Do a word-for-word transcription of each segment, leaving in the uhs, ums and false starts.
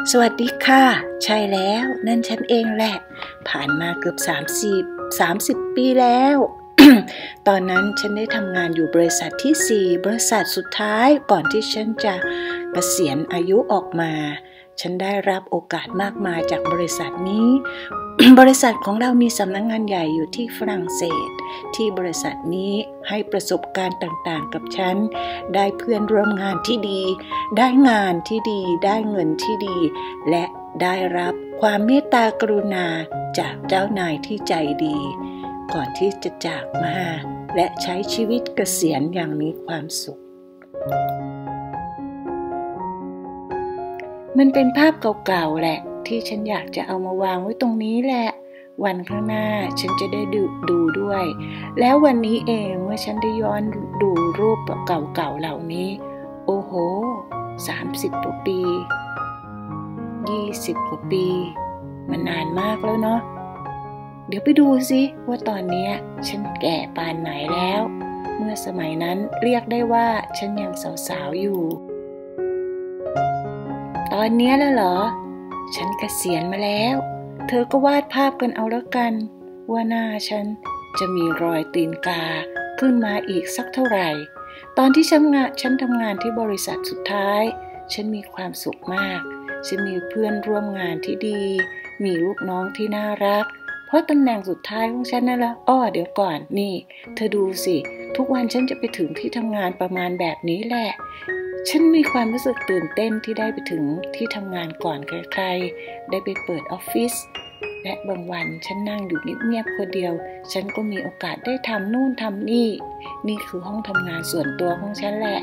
สวัสดีค่ะใช่แล้วนั่นฉันเองแหละผ่านมาเกือบสามสิบ สามสิบปีแล้ว ตอนนั้นฉันได้ทำงานอยู่บริษัทที่สี่บริษัทสุดท้ายก่อนที่ฉันจะเกษียณอายุออกมาฉันได้รับโอกาสมากมายจากบริษัทนี้ บริษัทของเรามีสำนักงานใหญ่อยู่ที่ฝรั่งเศสที่บริษัทนี้ให้ประสบการณ์ต่างๆกับฉันได้เพื่อนร่วมงานที่ดีได้งานที่ดีได้เงินที่ดีและได้รับความเมตตากรุณาจากเจ้านายที่ใจดีก่อนที่จะจากมาและใช้ชีวิตเกษียณอย่างมีความสุขมันเป็นภาพเก่าๆแหละที่ฉันอยากจะเอามาวางไว้ตรงนี้แหละวันข้างหน้าฉันจะได้ดูดูด้วยแล้ววันนี้เองเมื่อฉันได้ย้อนดูรูปเก่าๆเหล่านี้โอ้โหสามสิบกว่าปียี่สิบกว่าปีมันนานมากแล้วเนาะเดี๋ยวไปดูสิว่าตอนนี้ฉันแก่ปานไหนแล้วเมื่อสมัยนั้นเรียกได้ว่าฉันยังสาวๆอยู่ตอนนี้แล้วเหรอฉันเกษียณมาแล้วเธอก็วาดภาพกันเอาแล้วกันว่าหน้าฉันจะมีรอยตีนกาขึ้นมาอีกสักเท่าไหร่ตอนที่ฉันงานฉันทำงานที่บริษัทสุดท้ายฉันมีความสุขมากฉันมีเพื่อนร่วมงานที่ดีมีลูกน้องที่น่ารักเพราะตำแหน่งสุดท้ายของฉันนั่นแหละอ้อเดี๋ยวก่อนนี่เธอดูสิทุกวันฉันจะไปถึงที่ทำงานประมาณแบบนี้แหละฉันมีความรู้สึกตื่นเต้นที่ได้ไปถึงที่ทำงานก่อนใครๆได้ไปเปิดออฟฟิศและบางวันฉันนั่งอยู่เงียบๆคนเดียวฉันก็มีโอกาสได้ทำนู่นทำนี่นี่คือห้องทำงานส่วนตัวของฉันแหละ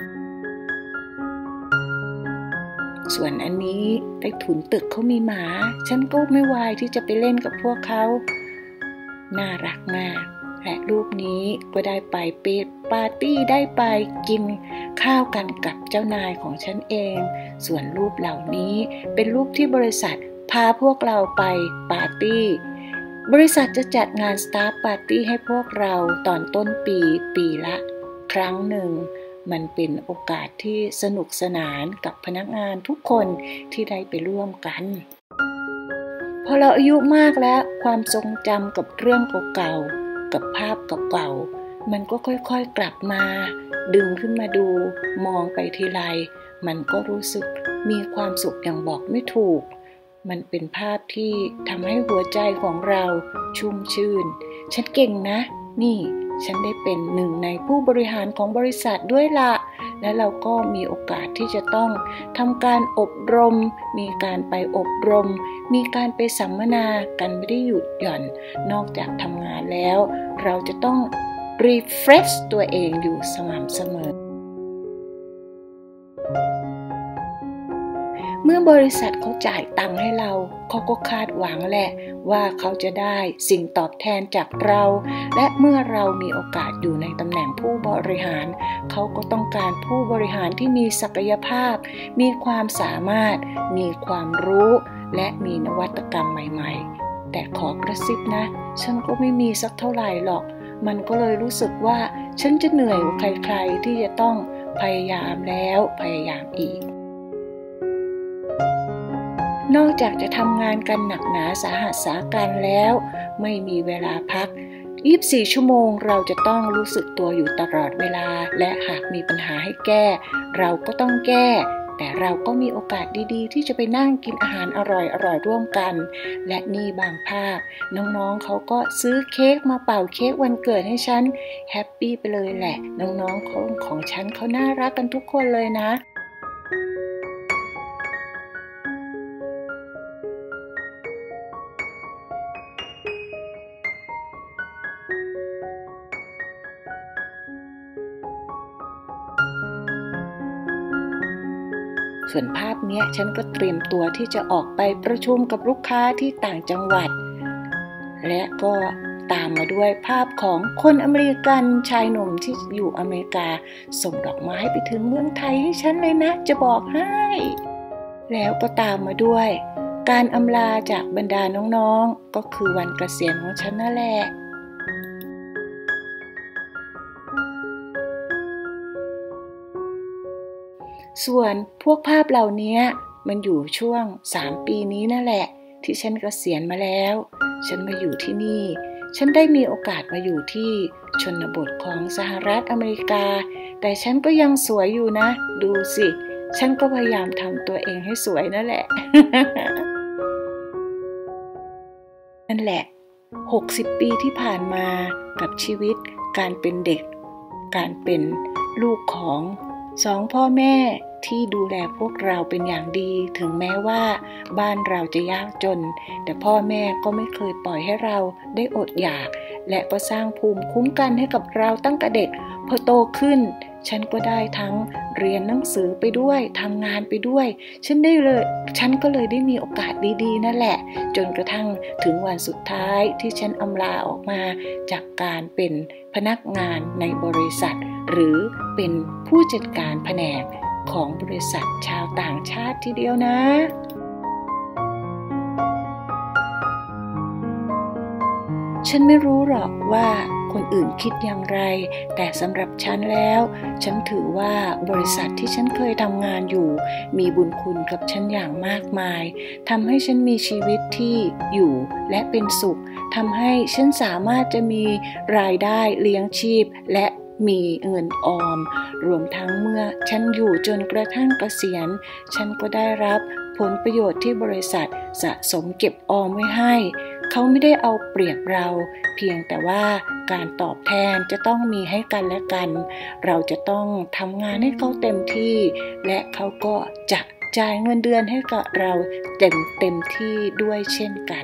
ส่วนอันนี้ใต้ถุนตึกเขามีหมาฉันก็ไม่วายที่จะไปเล่นกับพวกเขาน่ารักมากและรูปนี้ก็ได้ไปเปิดปาร์ตี้ได้ไปกินข้าวกันกับเจ้านายของฉันเองส่วนรูปเหล่านี้เป็นรูปที่บริษัทพาพวกเราไปปาร์ตี้บริษัทจะจัดงานสตาฟปาร์ตี้ให้พวกเราตอนต้นปีปีละครั้งหนึ่งมันเป็นโอกาสที่สนุกสนานกับพนักงานทุกคนที่ได้ไปร่วมกันพอเราอายุมากแล้วความทรงจำกับเรื่องเก่าๆกับภาพเก่าๆมันก็ค่อยๆกลับมาดึงขึ้นมาดูมองไปทีไรมันก็รู้สึกมีความสุขอย่างบอกไม่ถูกมันเป็นภาพที่ทำให้หัวใจของเราชุ่มชื่นฉันเก่งนะนี่ฉันได้เป็นหนึ่งในผู้บริหารของบริษัทด้วยละและเราก็มีโอกาสที่จะต้องทำการอบรมมีการไปอบรมมีการไปสัมมนากันไม่ได้หยุดหย่อนนอกจากทำงานแล้วเราจะต้อง refresh ตัวเองอยู่สม่ำเสมอเมื่อบริษัทเขาจ่ายตังค์ให้เราเขาก็คาดหวังแหละว่าเขาจะได้สิ่งตอบแทนจากเราและเมื่อเรามีโอกาสอยู่ในตำแหน่งผู้บริหารเขาก็ต้องการผู้บริหารที่มีศักยภาพมีความสามารถมีความรู้และมีนวัตกรรมใหม่ๆแต่ขอกระซิบนะฉันก็ไม่มีสักเท่าไหร่หรอกมันก็เลยรู้สึกว่าฉันจะเหนื่อยกว่าใครๆที่จะต้องพยายามแล้วพยายามอีกนอกจากจะทำงานกันหนักหนาสาหัสสาการแล้วไม่มีเวลาพักยี่สิบสี่ชั่วโมงเราจะต้องรู้สึกตัวอยู่ตลอดเวลาและหากมีปัญหาให้แก้เราก็ต้องแก้แต่เราก็มีโอกาสดีๆที่จะไปนั่งกินอาหารอร่อยๆร่วมกันและนี่บางภาพน้องๆเขาก็ซื้อเค้กมาเป่าเค้กวันเกิดให้ฉันแฮปปี้ไปเลยแหละน้องๆของของฉันเขาน่ารักกันทุกคนเลยนะส่วนภาพนี้ฉันก็เตรียมตัวที่จะออกไปประชุมกับลูกค้าที่ต่างจังหวัดและก็ตามมาด้วยภาพของคนอเมริกันชายหนุ่มที่อยู่อเมริกาส่งดอกไม้ไปถึงเมืองไทยให้ฉันเลยนะจะบอกให้แล้วก็ตามมาด้วยการอำลาจากบรรดาน้องๆก็คือวันเกษียณของฉันนั่นแหละ ส่วนพวกภาพเหล่านี้มันอยู่ช่วงสามปีนี้นั่นแหละที่ฉันเกษียณมาแล้วฉันมาอยู่ที่นี่ฉันได้มีโอกาสมาอยู่ที่ชนบทของสหรัฐอเมริกาแต่ฉันก็ยังสวยอยู่นะดูสิฉันก็พยายามทำตัวเองให้สวยนั่นแหละ นั่นแหละหกสิบปีที่ผ่านมากับชีวิตการเป็นเด็กการเป็นลูกของสองพ่อแม่ที่ดูแลพวกเราเป็นอย่างดีถึงแม้ว่าบ้านเราจะยากจนแต่พ่อแม่ก็ไม่เคยปล่อยให้เราได้อดอยากและก็สร้างภูมิคุ้มกันให้กับเราตั้งแต่เด็กพอโตขึ้นฉันก็ได้ทั้งเรียนหนังสือไปด้วยทำงานไปด้วยฉันได้เลยฉันก็เลยได้มีโอกาสดีๆนั่นแหละจนกระทั่งถึงวันสุดท้ายที่ฉันอำลาออกมาจากการเป็นพนักงานในบริษัทหรือเป็นผู้จัดการแผนกของบริษัทชาวต่างชาติทีเดียวนะฉันไม่รู้หรอกว่าคนอื่นคิดอย่างไรแต่สำหรับฉันแล้วฉันถือว่าบริษัทที่ฉันเคยทำงานอยู่มีบุญคุณกับฉันอย่างมากมายทำให้ฉันมีชีวิตที่อยู่และเป็นสุขทำให้ฉันสามารถจะมีรายได้เลี้ยงชีพและมีเงินออมรวมทั้งเมื่อฉันอยู่จนกระทั่งเกษียณฉันก็ได้รับผลประโยชน์ที่บริษัทสะสมเก็บออมไว้ให้เขาไม่ได้เอาเปรียบเราเพียงแต่ว่าการตอบแทนจะต้องมีให้กันและกันเราจะต้องทำงานให้เขาเต็มที่และเขาก็จะจ่ายเงินเดือนให้กับเราเต็มเต็มที่ด้วยเช่นกัน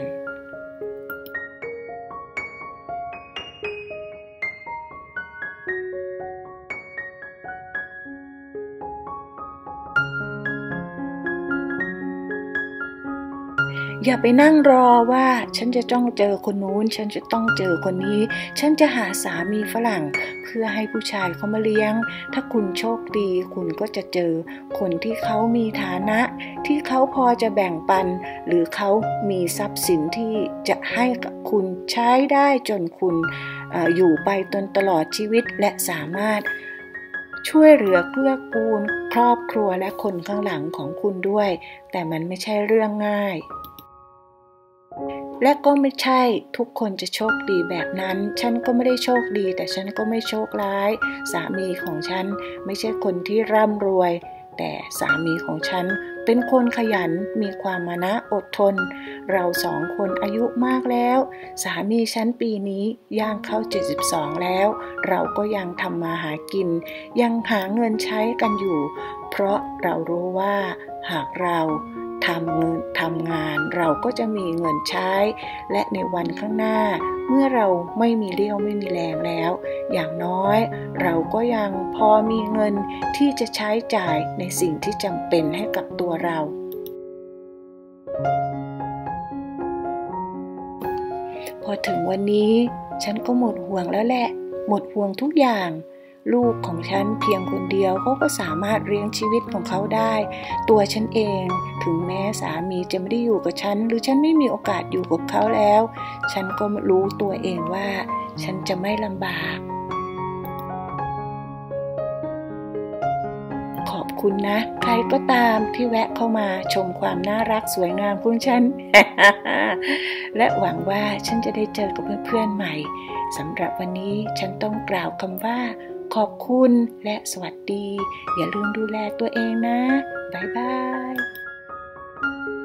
อย่าไปนั่งรอว่าฉันจะต้องเจอคนนู้นฉันจะต้องเจอคนนี้ฉันจะหาสามีฝรั่งเพื่อให้ผู้ชายเขามาเลี้ยงถ้าคุณโชคดีคุณก็จะเจอคนที่เขามีฐานะที่เขาพอจะแบ่งปันหรือเขามีทรัพย์สินที่จะให้กับคุณใช้ได้จนคุณเอ่ออยู่ไปจนตลอดชีวิตและสามารถช่วยเหลือเกื้อกูลครอบครัวและคนข้างหลังของคุณด้วยแต่มันไม่ใช่เรื่องง่ายและก็ไม่ใช่ทุกคนจะโชคดีแบบนั้นฉันก็ไม่ได้โชคดีแต่ฉันก็ไม่โชคร้ายสามีของฉันไม่ใช่คนที่ร่ำรวยแต่สามีของฉันเป็นคนขยันมีความมานะอดทนเราสองคนอายุมากแล้วสามีฉันปีนี้ย่างเข้าเจ็ดสิบสองแล้วเราก็ยังทำมาหากินยังหาเงินใช้กันอยู่เพราะเรารู้ว่าหากเราทำเงินทำงานเราก็จะมีเงินใช้และในวันข้างหน้าเมื่อเราไม่มีเรี่ยวไม่มีแรงแล้วอย่างน้อยเราก็ยังพอมีเงินที่จะใช้จ่ายในสิ่งที่จำเป็นให้กับตัวเราพอถึงวันนี้ฉันก็หมดห่วงแล้วแหละหมดห่วงทุกอย่างลูกของฉันเพียงคนเดียวเขาก็สามารถเลี้ยงชีวิตของเขาได้ตัวฉันเองถึงแม้สามีจะไม่ได้อยู่กับฉันหรือฉันไม่มีโอกาสอยู่กับเขาแล้วฉันก็รู้ตัวเองว่าฉันจะไม่ลำบากขอบคุณนะใครก็ตามที่แวะเข้ามาชมความน่ารักสวยงามของฉัน และหวังว่าฉันจะได้เจอกับเพื่อนๆใหม่สำหรับวันนี้ฉันต้องกล่าวคำว่าขอบคุณและสวัสดีอย่าลืมดูแลตัวเองนะบ๊ายบาย